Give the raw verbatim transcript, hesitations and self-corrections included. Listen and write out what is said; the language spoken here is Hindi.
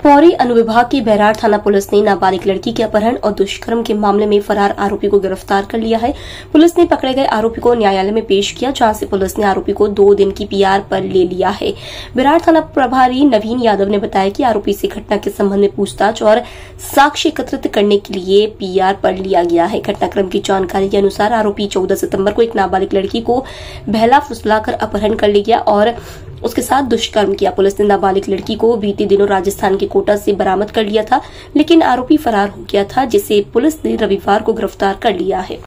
पौड़ी अनुविभाग की बैराड़ थाना पुलिस ने नाबालिग लड़की के अपहरण और दुष्कर्म के मामले में फरार आरोपी को गिरफ्तार कर लिया है। पुलिस ने पकड़े गए आरोपी को न्यायालय में पेश किया, जहां से पुलिस ने आरोपी को दो दिन की पीआर पर ले लिया है। बैराड़ थाना प्रभारी नवीन यादव ने बताया कि आरोपी से घटना के संबंध में पूछताछ और साक्ष्य एकत्रित करने के लिए पीआर पर लिया गया है। घटनाक्रम की जानकारी के अनुसार आरोपी चौदह सितंबर को एक नाबालिग लड़की को बहला फुसलाकर अपहरण कर ले गया और उसके साथ दुष्कर्म किया। पुलिस ने नाबालिग लड़की को बीते दिनों राजस्थान के कोटा से बरामद कर लिया था, लेकिन आरोपी फरार हो गया था, जिसे पुलिस ने रविवार को गिरफ्तार कर लिया है।